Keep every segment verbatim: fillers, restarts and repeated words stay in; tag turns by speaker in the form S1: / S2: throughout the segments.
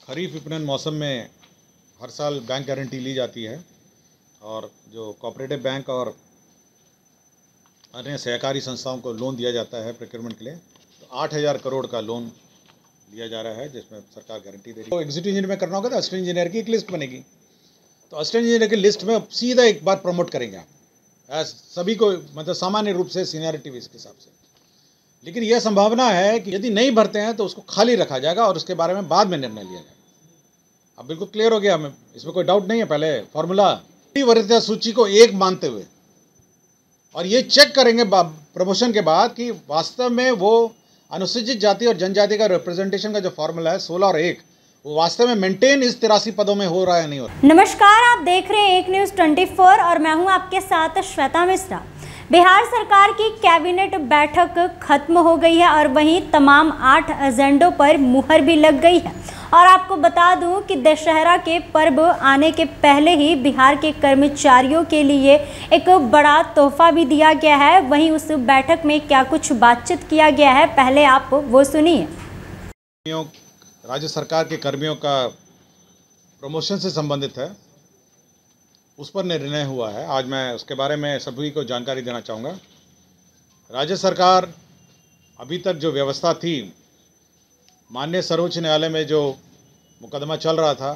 S1: खरीफ विपणन मौसम में हर साल बैंक गारंटी ली जाती है और जो कोऑपरेटिव बैंक और अन्य सहकारी संस्थाओं को लोन दिया जाता है प्रोक्योरमेंट के लिए। तो आठ हज़ार करोड़ का लोन लिया जा रहा है जिसमें सरकार गारंटी दे रही है। तो एग्जीक्यूटिव इंजीनियर में करना होगा तो असिस्टेंट इंजीनियर की एक लिस्ट बनेगी, तो असिस्टेंट इंजीनियर की लिस्ट में सीधा एक बार प्रमोट करेंगे आप सभी को, मतलब सामान्य रूप से सीनियरिटी के हिसाब से। लेकिन यह संभावना है कि यदि नहीं भरते हैं तो उसको खाली रखा जाएगा और उसके बारे में बाद में निर्णय लिया जाएगा। अब बिल्कुल क्लियर हो गया, हमें इसमें कोई डाउट नहीं है। पहले फॉर्मूला वरीयता सूची को एक मानते हुए और ये चेक करेंगे प्रमोशन के बाद कि वास्तव में वो अनुसूचित जाति और जनजाति का रिप्रेजेंटेशन का जो फॉर्मूला है सोलह और एक, वो वास्तव में मेंटेन इस तिरासी पदों में हो रहा है या नहीं हो रहा।
S2: नमस्कार, आप देख रहे हैं एक न्यूज चौबीस और मैं हूं आपके साथ श्वेता मिश्रा। बिहार सरकार की कैबिनेट बैठक खत्म हो गई है और वहीं तमाम आठ एजेंडों पर मुहर भी लग गई है। और आपको बता दूं कि दशहरा के पर्व आने के पहले ही बिहार के कर्मचारियों के लिए एक बड़ा तोहफा भी दिया गया है। वहीं उस बैठक में क्या कुछ बातचीत किया गया है, पहले आप वो सुनिए।
S1: राज्य सरकार के कर्मियों का प्रमोशन से संबंधित है, उस पर निर्णय हुआ है। आज मैं उसके बारे में सभी को जानकारी देना चाहूँगा। राज्य सरकार अभी तक जो व्यवस्था थी, माननीय सर्वोच्च न्यायालय में जो मुकदमा चल रहा था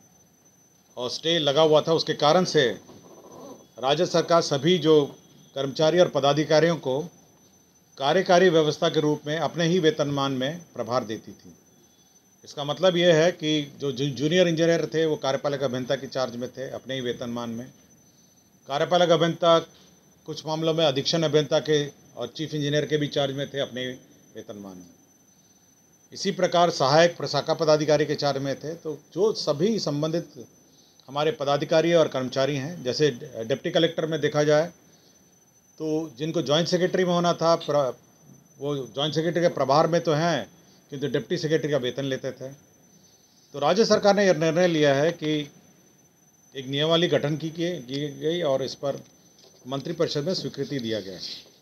S1: और स्टे लगा हुआ था, उसके कारण से राज्य सरकार सभी जो कर्मचारी और पदाधिकारियों को कार्यकारी व्यवस्था के रूप में अपने ही वेतनमान में प्रभार देती थी। इसका मतलब ये है कि जो जूनियर इंजीनियर थे वो कार्यपालक अभियंता की चार्ज में थे अपने ही वेतनमान में। कार्यपालक अभियंता कुछ मामलों में अधीक्षण अभियंता के और चीफ इंजीनियर के भी चार्ज में थे अपने वेतनमान में। इसी प्रकार सहायक प्रशाखा पदाधिकारी के चार्ज में थे। तो जो सभी संबंधित हमारे पदाधिकारी और कर्मचारी हैं, जैसे डिप्टी कलेक्टर में देखा जाए तो जिनको जॉइंट सेक्रेटरी में होना था वो जॉइंट सेक्रेटरी के प्रभार में तो हैं, किंतु डिप्टी सेक्रेटरी का वेतन लेते थे। तो राज्य सरकार ने यह निर्णय लिया है कि एक नियमावली गठन की की गई और इस पर मंत्रिपरिषद में स्वीकृति दिया गया।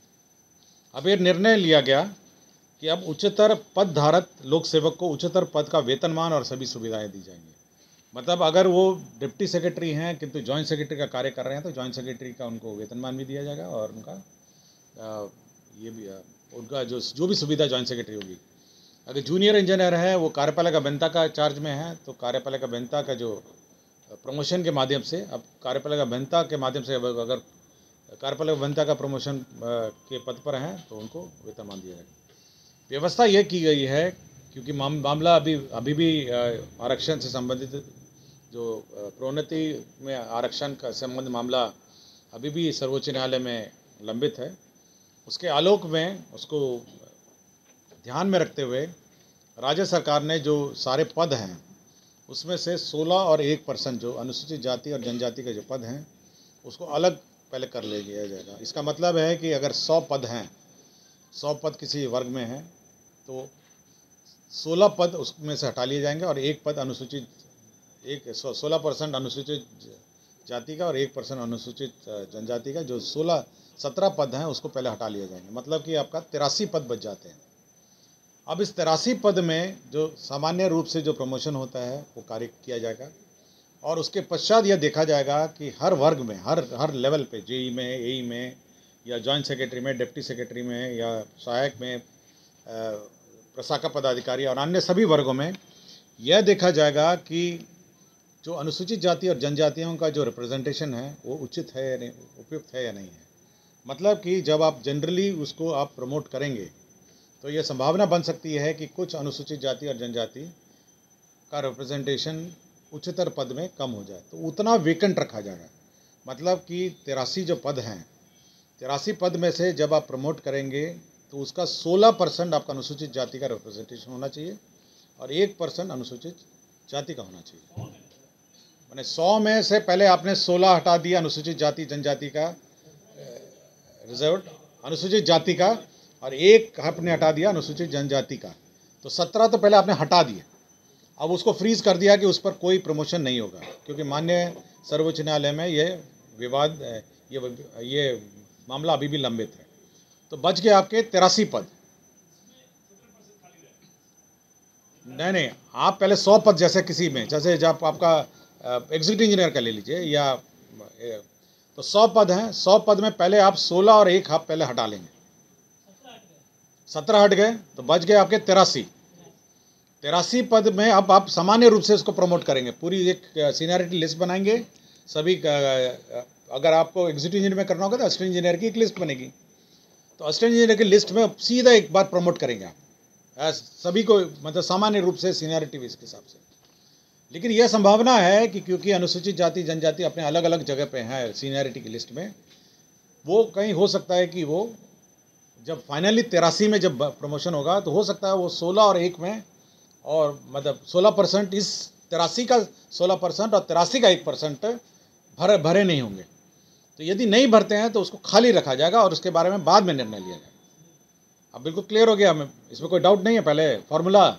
S1: अब यह निर्णय लिया गया कि अब उच्चतर पद धारक लोक सेवक को उच्चतर पद का वेतनमान और सभी सुविधाएं दी जाएंगी। मतलब अगर वो डिप्टी सेक्रेटरी हैं किंतु जॉइंट सेक्रेटरी का कार्य कर रहे हैं तो जॉइंट सेक्रेटरी का उनको वेतनमान भी दिया जाएगा और उनका आ, ये भी आ, उनका जो जो भी सुविधा जॉइंट सेक्रेटरी होगी। अगर जूनियर इंजीनियर है वो कार्यपालक अभियंता का चार्ज में है तो कार्यपालक अभियंता का जो प्रमोशन के माध्यम से, अब कार्यपालक अभियंता के माध्यम से अगर कार्यपालक अभियंता का प्रमोशन के पद पर हैं तो उनको वेतनमान दिया जाएगा। व्यवस्था यह की गई है क्योंकि मामला अभी अभी भी आरक्षण से संबंधित जो प्रोन्नति में आरक्षण का संबंध मामला अभी भी सर्वोच्च न्यायालय में लंबित है। उसके आलोक में उसको ध्यान में रखते हुए राज्य सरकार ने जो सारे पद हैं उसमें से सोलह और एक परसेंट जो अनुसूचित जाति और जनजाति के जो पद हैं उसको अलग पहले कर ले लिया जाएगा। इसका मतलब है कि अगर सौ पद हैं, सौ पद किसी वर्ग में हैं तो सोलह पद उसमें से हटा लिए जाएंगे और एक पद अनुसूचित एक सोलह परसेंट अनुसूचित जाति का और एक परसेंट अनुसूचित जनजाति का, जो सोलह सत्रह पद हैं उसको पहले हटा लिए जाएंगे। मतलब कि आपका तिरासी पद बच जाते हैं। अब इस तिरासी पद में जो सामान्य रूप से जो प्रमोशन होता है वो कार्य किया जाएगा और उसके पश्चात यह देखा जाएगा कि हर वर्ग में, हर हर लेवल पे, जेई में, एई में या जॉइंट सेक्रेटरी में, डिप्टी सेक्रेटरी में या सहायक में, प्रशाखा पदाधिकारी और अन्य सभी वर्गों में यह देखा जाएगा कि जो अनुसूचित जाति और जनजातियों का जो रिप्रेजेंटेशन है वो उचित है या नहीं, उपयुक्त है या नहीं है। मतलब कि जब आप जनरली उसको आप प्रमोट करेंगे तो यह संभावना बन सकती है कि कुछ अनुसूचित जाति और जनजाति का रिप्रेजेंटेशन उच्चतर पद में कम हो जाए, तो उतना वेकेंट रखा जाएगा। मतलब कि तिरासी जो पद हैं, तिरासी पद में से जब आप प्रमोट करेंगे तो उसका सोलह परसेंट आपका अनुसूचित जाति का रिप्रेजेंटेशन होना चाहिए और एक परसेंट अनुसूचित जाति का होना चाहिए। मैंने सौ में से पहले आपने सोलह हटा दिया अनुसूचित जाति जनजाति का रिजर्व अनुसूचित जाति का और एक आपने हटा दिया अनुसूचित जनजाति का, तो सत्रह तो पहले आपने हटा दिए। अब उसको फ्रीज कर दिया कि उस पर कोई प्रमोशन नहीं होगा क्योंकि माननीय सर्वोच्च न्यायालय में ये विवाद ये ये मामला अभी भी लंबित है। तो बच गए आपके तिरासी पद। नहीं नहीं, आप पहले सौ पद जैसे किसी में, जैसे जब आपका एग्जीक्यूटिव इंजीनियर का ले लीजिए या ए, तो सौ पद हैं, सौ पद में पहले आप सोलह और एक आप पहले हटा लेंगे, सत्रह हट गए तो बच गए आपके तिरासी। तिरासी पद में अब आप सामान्य रूप से इसको प्रमोट करेंगे, पूरी एक सीनियरिटी लिस्ट बनाएंगे सभी का। अगर आपको एग्जीक्यूटिव इंजीनियर में करना होगा तो असिस्टेंट इंजीनियर की एक लिस्ट बनेगी, तो असिस्टेंट इंजीनियर की लिस्ट में सीधा एक बार प्रमोट करेंगे आप सभी को, मतलब सामान्य रूप से सीनियरिटी के हिसाब से। लेकिन यह संभावना है कि क्योंकि अनुसूचित जाति जनजाति अपने अलग अलग जगह पे हैं सीनियरिटी की लिस्ट में, वो कहीं हो सकता है कि वो जब फाइनली तिरासी में जब प्रमोशन होगा तो हो सकता है वो सोलह और एक में, और मतलब सोलह परसेंट इस तिरासी का सोलह परसेंट और तिरासी का एक परसेंट भरे भरे नहीं होंगे। तो यदि नहीं भरते हैं तो उसको खाली रखा जाएगा और उसके बारे में बाद में निर्णय लिया जाएगा। अब बिल्कुल क्लियर हो गया, हमें इसमें कोई डाउट नहीं है। पहले फॉर्मूला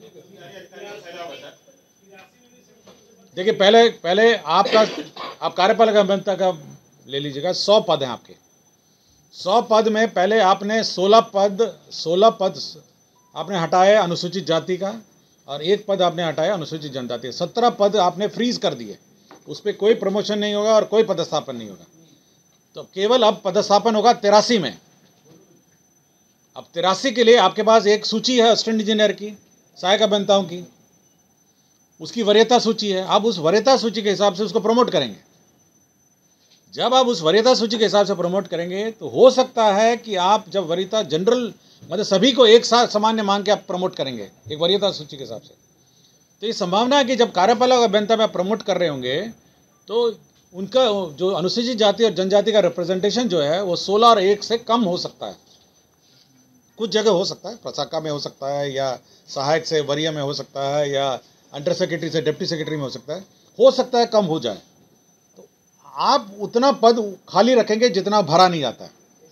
S1: देखिए, पहले पहले आपका आप कार्यपालक अभियंता का ले लीजिएगा, सौ पद हैं आपके। सौ पद में पहले आपने सोलह पद सोलह पद आपने हटाए अनुसूचित जाति का और एक पद आपने हटाया अनुसूचित जनजाति। सत्रह पद आपने फ्रीज कर दिए, उस पर कोई प्रमोशन नहीं होगा और कोई पदस्थापन नहीं होगा। तो केवल अब पदस्थापन होगा तिरासी में। अब तिरासी के लिए आपके पास एक सूची है असिस्टेंट इंजीनियर की, सहायक अभियंताओं की, उसकी वरीयता सूची है। आप उस वरीयता सूची के हिसाब से उसको प्रमोट करेंगे। जब आप उस वरीयता सूची के हिसाब से प्रमोट करेंगे तो हो सकता है कि आप जब वरीयता जनरल मतलब सभी को एक साथ सामान्य मान के आप प्रमोट करेंगे एक वरीयता सूची के हिसाब से, तो ये संभावना है कि जब कार्यपालक अभियंता में आप प्रमोट कर रहे होंगे तो उनका जो अनुसूचित जाति और जनजाति का रिप्रेजेंटेशन जो है वो सोलह और एक से कम हो सकता है। कुछ जगह हो सकता है, प्रशाखा में हो सकता है, या सहायक से वरीय में हो सकता है, या अंडर सेक्रेटरी से डिप्टी सेक्रेटरी में हो सकता है हो सकता है कम हो जाए। तो आप उतना पद खाली रखेंगे जितना भरा नहीं जाता है।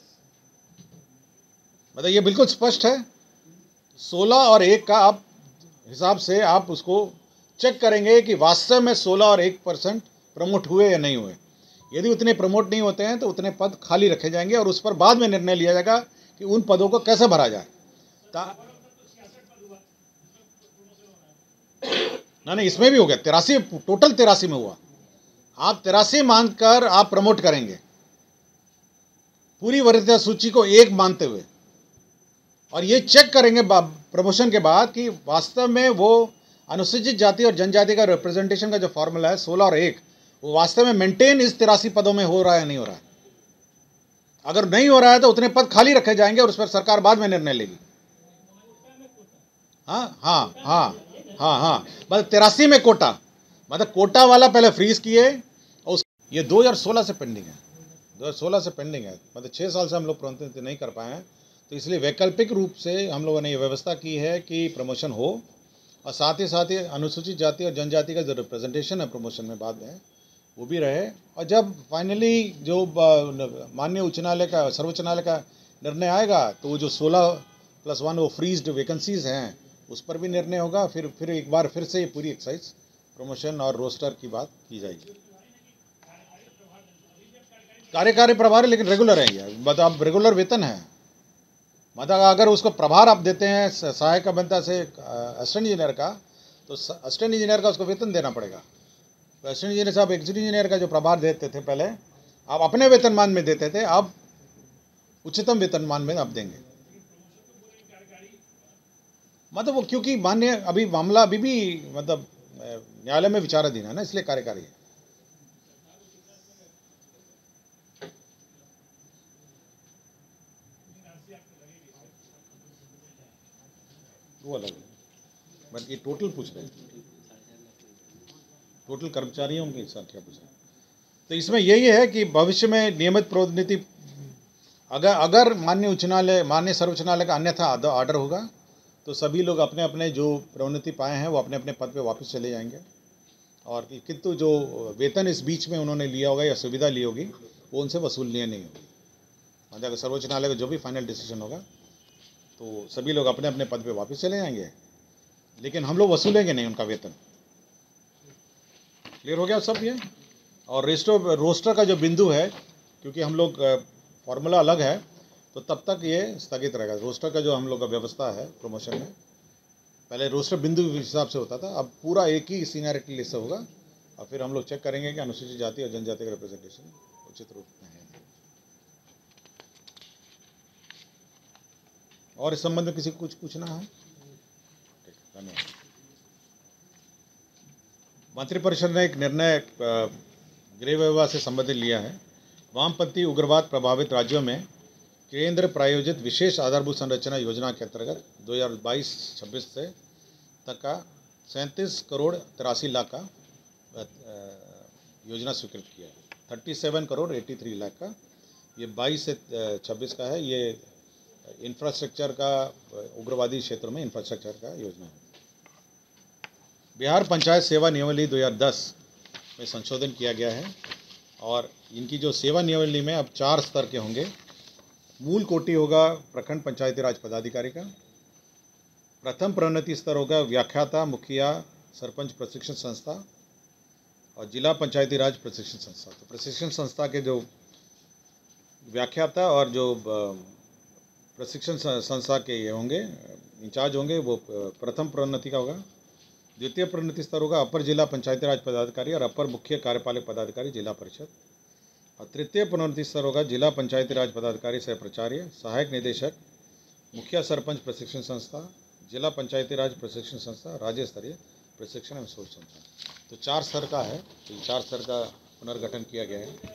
S1: मतलब ये बिल्कुल स्पष्ट है। सोलह और एक का आप हिसाब से आप उसको चेक करेंगे कि वास्तव में सोलह और एक परसेंट प्रमोट हुए या नहीं हुए। यदि उतने प्रमोट नहीं होते हैं तो उतने पद खाली रखे जाएंगे और उस पर बाद में निर्णय लिया जाएगा कि उन पदों को कैसे भरा जाए। ना नहीं, इसमें भी हो गया तिरासी, टोटल तिरासी में हुआ। आप तिरासी मानकर आप प्रमोट करेंगे पूरी वरीयता सूची को एक मानते हुए, और ये चेक करेंगे प्रमोशन के बाद कि वास्तव में वो अनुसूचित जाति और जनजाति का रिप्रेजेंटेशन का जो फॉर्मूला है सोलह और एक, वो वास्तव में मेंटेन इस तिरासी पदों में हो रहा है या नहीं हो रहा है। अगर नहीं हो रहा है तो उतने पद खाली रखे जाएंगे और उस पर सरकार बाद में निर्णय लेगी। हाँ हाँ हाँ हाँ हाँ मतलब तिरासी में कोटा, मतलब कोटा वाला पहले फ्रीज किए और उस ये दो हज़ार सोलह से पेंडिंग है, दो हज़ार सोलह से पेंडिंग है। मतलब छः साल से हम लोग प्रतिनिधित्व नहीं कर पाए हैं, तो इसलिए वैकल्पिक रूप से हम लोगों ने ये व्यवस्था की है कि प्रमोशन हो और साथ ही साथ ही अनुसूचित जाति और जनजाति का जो रिप्रेजेंटेशन है प्रमोशन में बाद में वो भी रहे। और जब फाइनली जो माननीय उच्च न्यायालय का सर्वोच्च न्यायालय का निर्णय आएगा तो वो जो सोलह प्लस वन वो फ्रीज्ड वैकेंसीज हैं उस पर भी निर्णय होगा। फिर फिर एक बार फिर से ये पूरी एक्साइज प्रमोशन और रोस्टर की बात की जाएगी। कार्यकारी प्रभारी लेकिन रेगुलर है ये, मतलब अब रेगुलर वेतन है। मतलब अगर उसको प्रभार आप देते हैं सहायक अभियंता से असिस्टेंट इंजीनियर का, तो असिस्टेंट इंजीनियर का उसको वेतन देना पड़ेगा। तो असिस्टेंट इंजीनियर साहब एग्जीक्यूटिव इंजीनियर का जो प्रभार देते थे पहले आप अपने वेतनमान में देते थे, अब उच्चतम वेतनमान में आप देंगे। मतलब वो क्योंकि मान्य अभी मामला अभी भी मतलब न्यायालय में विचाराधीन है ना, इसलिए कार्यकारी है। वो अलग है, बल्कि टोटल पूछ रहे हैं, टोटल कर्मचारियों के साथ क्या पूछ रहे हैं। तो इसमें यही है कि भविष्य में नियमित प्रोन्नति अगर अगर माननीय उच्च न्यायालय माननीय सर्वोच्च न्यायालय का अन्यथा ऑर्डर होगा तो सभी लोग अपने अपने जो प्रोन्नति पाए हैं वो अपने अपने पद पे वापस चले जाएंगे। और किंतु जो वेतन इस बीच में उन्होंने लिया होगा या सुविधा ली होगी वो उनसे वसूलनीय नहीं होगी। मतलब अगर सर्वोच्च न्यायालय का जो भी फाइनल डिसीजन होगा तो सभी लोग अपने अपने पद पे वापस चले जाएंगे, लेकिन हम लोग वसूलेंगे नहीं उनका वेतन। क्लियर हो गया सब ये। और रेस्टो रोस्टर का जो बिंदु है, क्योंकि हम लोग फॉर्मूला अलग है तो तब तक ये स्थगित रहेगा। रोस्टर का जो हम लोग का व्यवस्था है प्रमोशन में पहले रोस्टर बिंदु के हिसाब से होता था, अब पूरा एक ही सीनियरिटी लिस्ट होगा और फिर हम लोग चेक करेंगे कि अनुसूचित जाति और जनजाति का रिप्रेजेंटेशन उचित रूप में है। और इस संबंध में किसी को कुछ पूछना है? ठीक है, धन्यवाद। मंत्रिपरिषद ने एक निर्णय गृह विभाग से संबंधित लिया है। वामपंथी उग्रवाद प्रभावित राज्यों में केंद्र प्रायोजित विशेष आधारभूत संरचना योजना के अंतर्गत दो हज़ार बाईस छब्बीस से तक का सैंतीस करोड़ तिरासी लाख का योजना स्वीकृत किया है। थर्टी सेवन करोड़ तिरासी लाख का ये बाईस से छब्बीस का है। ये इंफ्रास्ट्रक्चर का, उग्रवादी क्षेत्रों में इंफ्रास्ट्रक्चर का योजना है। बिहार पंचायत सेवा नियमावली दो हज़ार दस में संशोधन किया गया है और इनकी जो सेवा नियमावली में अब चार स्तर के होंगे। मूल कोटि होगा प्रखंड पंचायती राज पदाधिकारी का, प्रथम प्रोन्नति स्तर होगा व्याख्याता, मुखिया, सरपंच प्रशिक्षण संस्था और जिला पंचायती राज प्रशिक्षण संस्था। तो प्रशिक्षण संस्था के जो व्याख्याता और जो प्रशिक्षण संस्था के ये होंगे इंचार्ज होंगे वो प्रथम प्रोन्नति का होगा। द्वितीय प्रोन्नति स्तर होगा अपर जिला पंचायती राज पदाधिकारी और अपर मुख्य कार्यपालक पदाधिकारी जिला परिषद। और तृतीय प्रोन्नति स्तर होगा जिला पंचायती राज पदाधिकारी सह प्राचार्य, सहायक निदेशक, मुखिया सरपंच प्रशिक्षण संस्था, जिला पंचायती राज प्रशिक्षण संस्था, राज्य स्तरीय प्रशिक्षण एवं शोध संस्था। तो चार स्तर का है, तो चार स्तर का पुनर्गठन किया गया है।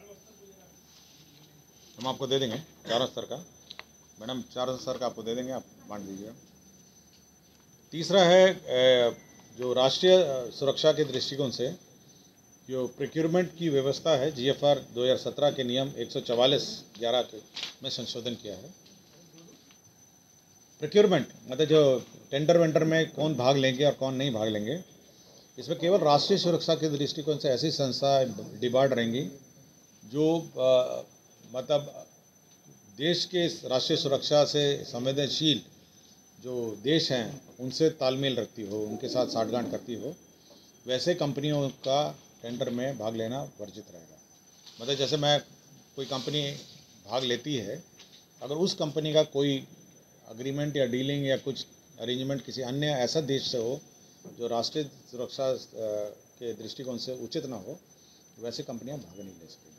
S1: हम आपको दे देंगे चारों स्तर का, मैडम चारों स्तर का आपको दे देंगे, आप बांट दीजिएगा। तीसरा है जो राष्ट्रीय सुरक्षा के दृष्टिकोण से जो प्रोक्योरमेंट की व्यवस्था है, जीएफआर दो हज़ार सत्रह के नियम एक सौ चवालीस ग्यारह में संशोधन किया है। प्रोक्योरमेंट मतलब जो टेंडर वेंडर में कौन भाग लेंगे और कौन नहीं भाग लेंगे, इसमें केवल राष्ट्रीय सुरक्षा के दृष्टिकोण से ऐसी संस्था डिबार्ड रहेंगी जो आ, मतलब देश के राष्ट्रीय सुरक्षा से संवेदनशील जो देश हैं उनसे तालमेल रखती हो, उनके साथ साठगांठ करती हो, वैसे कंपनियों का टेंडर में भाग लेना वर्जित रहेगा। मतलब जैसे मैं कोई कंपनी भाग लेती है, अगर उस कंपनी का कोई अग्रीमेंट या डीलिंग या कुछ अरेंजमेंट किसी अन्य ऐसा देश से हो जो राष्ट्रीय सुरक्षा के दृष्टिकोण से उचित ना हो, वैसे कंपनियां भाग नहीं ले सकेंगी।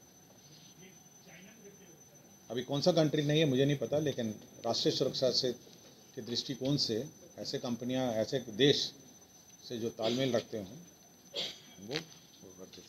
S1: अभी कौन सा कंट्री नहीं है मुझे नहीं पता, लेकिन राष्ट्रीय सुरक्षा से के दृष्टिकोण से ऐसे कंपनियां, ऐसे देश से जो तालमेल रखते हों वो वर्जित।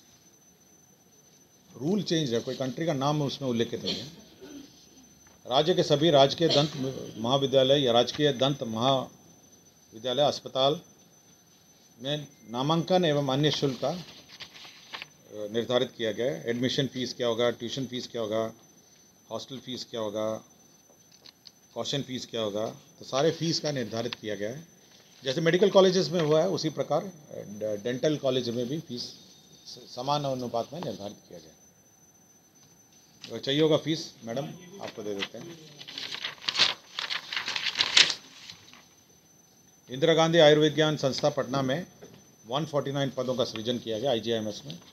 S1: रूल चेंज है, कोई कंट्री का नाम उसमें उल्लेखित नहीं है। राज्य के सभी राजकीय दंत महाविद्यालय या राजकीय दंत महाविद्यालय अस्पताल में नामांकन एवं अन्य शुल्क का निर्धारित किया गया है। एडमिशन फ़ीस क्या होगा, ट्यूशन फ़ीस क्या होगा, हॉस्टल फ़ीस क्या होगा, कॉशन फ़ीस क्या होगा, तो सारे फीस का निर्धारित किया गया है। जैसे मेडिकल कॉलेजेस में हुआ है उसी प्रकार डेंटल कॉलेज में भी फीस समान अनुपात में निर्धारित किया गया है। तो चाहिए होगा फीस मैडम आपको दे देते हैं। इंदिरा गांधी आयुर्विज्ञान संस्था पटना में एक सौ उनचास पदों का सृजन किया गया आईजीआईएमएस में।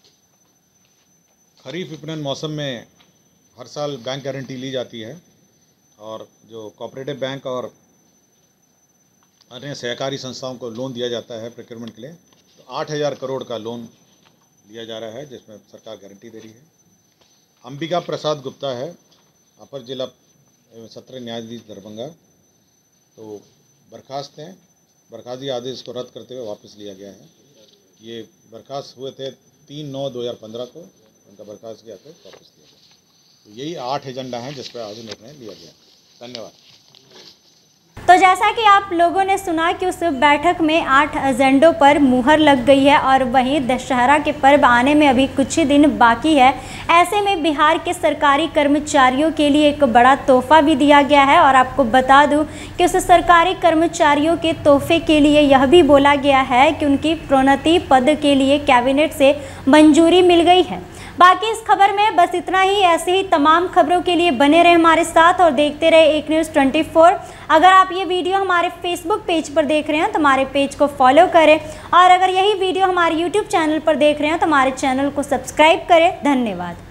S1: खरीफ विपणन मौसम में हर साल बैंक गारंटी ली जाती है और जो कोऑपरेटिव बैंक और अन्य सहकारी संस्थाओं को लोन दिया जाता है प्रोक्योरमेंट के लिए। तो आठ हज़ार करोड़ का लोन लिया जा रहा है जिसमें सरकार गारंटी दे रही है। अंबिका प्रसाद गुप्ता है अपर जिला एवं सत्र न्यायाधीश दरभंगा, तो बर्खास्त हैं। बर्खास्तगी आदेश को रद्द करते हुए वापस लिया गया है। ये बर्खास्त हुए थे तीन नौ दो हज़ार पंद्रह को, उनका बर्खास्तगी आदेश वापस लिया गया। तो यही आठ एजेंडा हैं जिस पर आज निर्णय लिया गया। धन्यवाद।
S2: तो जैसा कि आप लोगों ने सुना कि उस बैठक में आठ एजेंडों पर मुहर लग गई है और वहीं दशहरा के पर्व आने में अभी कुछ ही दिन बाकी है। ऐसे में बिहार के सरकारी कर्मचारियों के लिए एक बड़ा तोहफा भी दिया गया है और आपको बता दूं कि उस सरकारी कर्मचारियों के तोहफे के लिए यह भी बोला गया है कि उनकी प्रोन्नति पद के लिए कैबिनेट से मंजूरी मिल गई है। बाकी इस खबर में बस इतना ही। ऐसे ही तमाम खबरों के लिए बने रहे हमारे साथ और देखते रहे एक न्यूज़ ट्वेंटी फोर। अगर आप ये वीडियो हमारे फेसबुक पेज पर देख रहे हैं तो हमारे पेज को फॉलो करें और अगर यही वीडियो हमारे यूट्यूब चैनल पर देख रहे हैं तो हमारे चैनल को सब्सक्राइब करें। धन्यवाद।